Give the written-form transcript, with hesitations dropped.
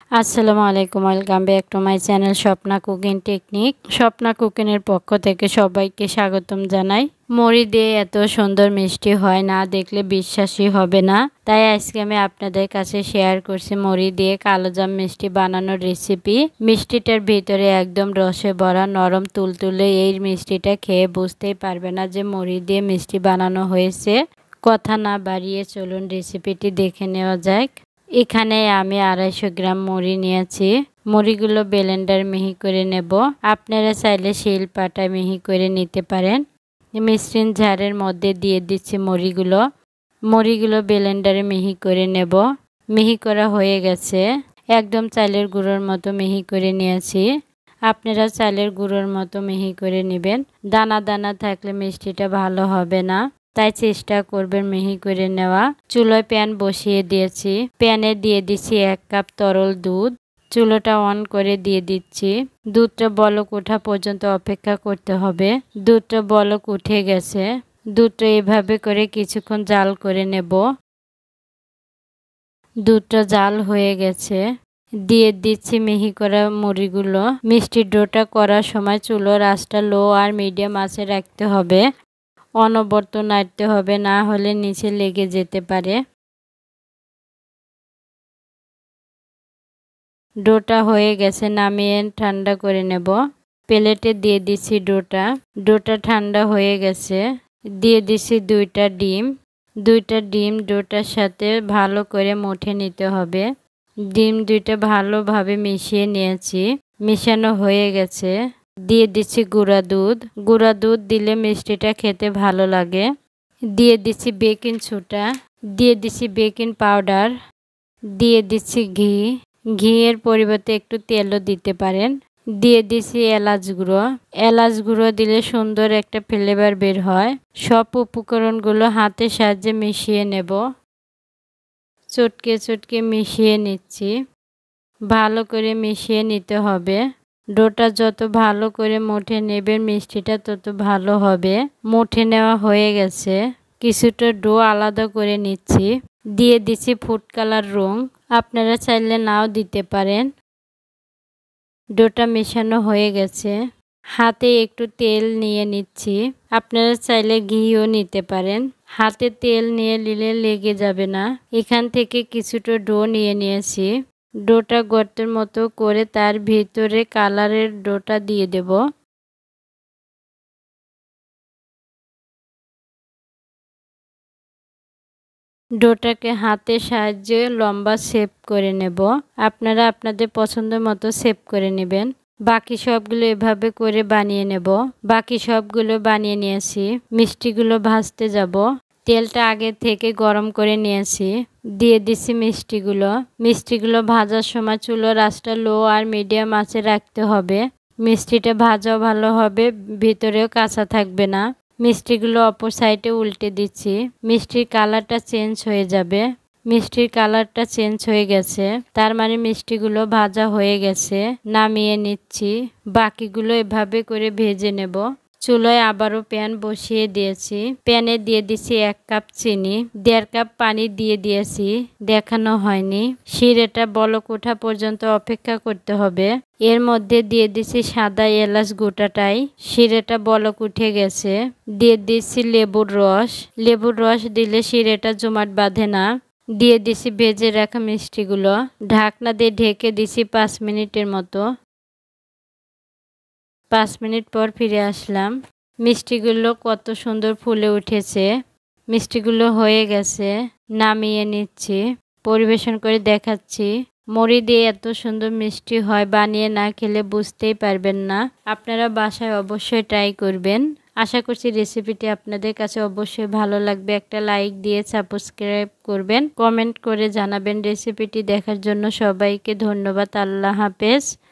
আসসালামু আলাইকুম, welcome back to my channel Swapna cooking technique. Swapna কুকিংয়ের পক্ষ থেকে সবাইকে স্বাগতম জানাই। মুড়ি দিয়ে এত সুন্দর মিষ্টি হয়, না দেখলে বিশ্বাসই হবে না। তাই আজকে আমি আপনাদের কাছে শেয়ার করছি মুড়ি দিয়ে কালোজাম মিষ্টি বানানোর রেসিপি। মিষ্টিটার ভিতরে একদম রসে ভরা নরম তুলতুলে এই মিষ্টিটা খেয়ে বুঝতেই পারবে না যে মুড়ি দিয়ে মিষ্টি বানানো হয়েছে। কথা না বাড়িয়ে চলুন রেসিপিটি দেখে নেওয়া যাক। এখানে আমি 250 গ্রাম মুড়ি নিয়েছি। মুড়িগুলো ব্লেন্ডার মিহি করে নেব। আপনারা চাইলে শিল পাটায় মিহি করে নিতে পারেন। মিক্সিং জারের মধ্যে দিয়ে দিচ্ছি মুড়িগুলো ব্লেন্ডারে মিহি করে নেব। মিহি করা হয়ে গেছে। একদম চালের গুঁড়োর মতো মিহি করে নিয়েছি। আপনারা চালের গুঁড়োর মতো মিহি করে নেবেন। দানা দানা থাকলে মিষ্টিটা ভালো হবে না, তাই চেষ্টা করবেন মিহি করে নেওয়া। চুলোয় প্যান বসিয়ে দিয়েছি। প্যানে দিয়ে দিচ্ছি 1 কাপ তরল দুধ। চুলোটা অন করে দিয়ে দিচ্ছি। দুধটা বলক ওঠা পর্যন্ত অপেক্ষা করতে হবে। দুধটা বলক উঠে গেছে। দুধটা এভাবে করে কিছুক্ষণ জাল করে নেব। দুধটা জাল হয়ে গেছে। দিয়ে দিচ্ছি মিহি করা মুড়িগুলো। মিষ্টির ডোটা করার সময় চুলোর আঁচটা লো আর মিডিয়াম আঁচে রাখতে হবে। অনবরত নাড়তে হবে, না হলে নিচে লেগে যেতে পারে। ডোটা হয়ে গেছে, নামিয়ে ঠান্ডা করে নেব। প্লেটে দিয়ে দিচ্ছি ডোটা ঠান্ডা হয়ে গেছে। দিয়ে দিচ্ছি 2টা ডিম ডোটার সাথে ভালো করে মুঠে নিতে হবে। ডিম 2টা ভালোভাবে মিশিয়ে নিয়েছি। মিশানো হয়ে গেছে। দিয়ে দিচ্ছি গুঁড়া দুধ দিলে মিষ্টিটা খেতে ভালো লাগে। দিয়ে দিচ্ছি বেকিং সোডা, দিয়ে দিচ্ছি বেকিং পাউডার, দিয়ে দিচ্ছি ঘি এর পরিবর্তে একটু তেলও দিতে পারেন। দিয়ে দিচ্ছি এলাচ গুঁড়ো দিলে সুন্দর একটা ফ্লেভার বের হয়। সব উপকরণগুলো হাতের সাহায্যে মিশিয়ে নেব। চটকে মিশিয়ে নিচ্ছি। ভালো করে মিশিয়ে নিতে হবে। ডোটা যত ভালো করে মুঠে নেবেন মিষ্টিটা তত ভালো হবে। মুঠে নেওয়া হয়ে গেছে। কিছুটা ডো আলাদা করে নিচ্ছি। দিয়ে দিচ্ছি ফুড কালার রং, আপনারা চাইলে নাও দিতে পারেন। ডোটা মেশানো হয়ে গেছে। হাতে একটু তেল নিয়ে নিচ্ছি। আপনারা চাইলে ঘিও নিতে পারেন। হাতে তেল নিয়ে নিলে লেগে যাবে না। এখান থেকে কিছুটা ডো নিয়ে নিয়েছি। ডোটা গর্তের মতো করে তার ভিতরে কালারের ডোটা দিয়ে দেব। ডোটাকে হাতের সাহায্যে লম্বা শেপ করে নেব। আপনারা আপনাদের পছন্দ মতো শেপ করে নেবেন। বাকি সবগুলো এভাবে করে বানিয়ে নেব। বাকি সবগুলো বানিয়ে নিয়েছি। মিষ্টিগুলো ভাজতে যাব। তেলটা আগে থেকে গরম করে নিয়েছি। দিয়ে দিচ্ছি মিষ্টিগুলো ভাজার সময় চুলোর আঁচটা লো আর মিডিয়াম আঁচে রাখতে হবে। মিষ্টিটা ভাজাও ভালো হবে, ভিতরেও কাঁচা থাকবে না। মিষ্টিগুলো অপর সাইডে উল্টে দিচ্ছি। মিষ্টির কালারটা চেঞ্জ হয়ে যাবে। মিষ্টির কালারটা চেঞ্জ হয়ে গেছে, তার মানে মিষ্টিগুলো ভাজা হয়ে গেছে। নামিয়ে নিচ্ছি। বাকিগুলো এভাবে করে ভেজে নেব। চুলোয় আবারও প্যান বসিয়ে দিয়েছি। প্যানে দিয়ে দিচ্ছি 1 কাপ চিনি, 1.5 কাপ পানি দিয়ে দিয়েছি, দেখানো হয়নি। শিরাটা বলক ওঠা পর্যন্ত অপেক্ষা করতে হবে। এর মধ্যে দিয়ে দিচ্ছি সাদা এলাচ গোটাটাই। শিরাটা বলক উঠে গেছে। দিয়ে দিচ্ছি লেবুর রস দিলে শিরাটা জমাট বাঁধে না। দিয়ে দিচ্ছি ভেজে রাখা মিষ্টিগুলো। ঢাকনা দিয়ে ঢেকে দিচ্ছি 5 মিনিটের মতো। 5 মিনিট পর ফিরে আসলাম। মিষ্টিগুলো কত সুন্দর ফুলে উঠেছে। মিষ্টিগুলো হয়ে গেছে। নামিয়ে নিচ্ছি। পরিবেশন করে দেখাচ্ছি। মুড়ি দিয়ে এত সুন্দর মিষ্টি হয়, বানিয়ে না খেলে বুঝতেই পারবেন না। আপনারা বাসায় অবশ্যই ট্রাই করবেন। আশা করছি রেসিপিটি আপনাদের কাছে অবশ্যই ভালো লাগবে। একটা লাইক দিয়ে সাবস্ক্রাইব করবেন, কমেন্ট করে জানাবেন। রেসিপিটি দেখার জন্য সবাইকে ধন্যবাদ। আল্লাহ হাফেজ।